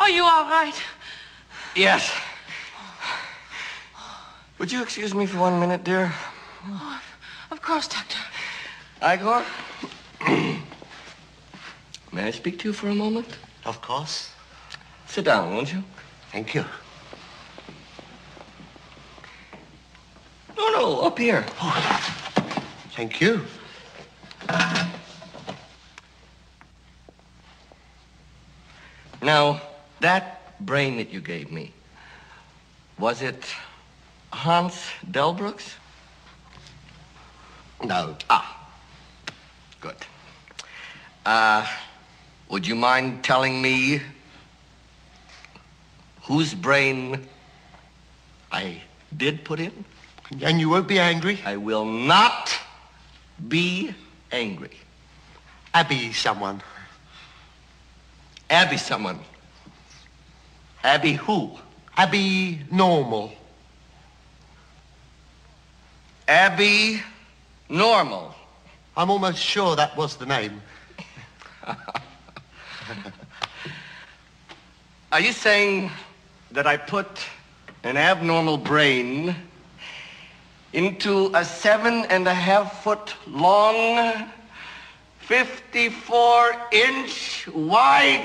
you all right? Yes. Would you excuse me for 1 minute, dear? Oh, of course, Doctor. Igor? May I speak to you for a moment? Of course. Sit down, won't you? Thank you. No, up here. Oh, thank you. Now, that brain that you gave me, was it Hans Delbrooks? No. Good. Would you mind telling me whose brain I did put in? And you won't be angry? I will not be angry. Abby someone. Abby someone. Abby who? Abby Normal. Abby Normal. I'm almost sure that was the name. Are you saying that I put an abnormal brain into a 7.5-foot long, 54-inch wide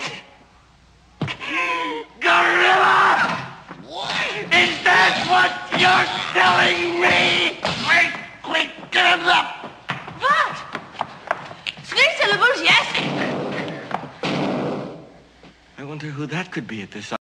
gorilla? Is that what you're telling me? Quick, get it up. What? 3 syllables, yes. I wonder who that could be at this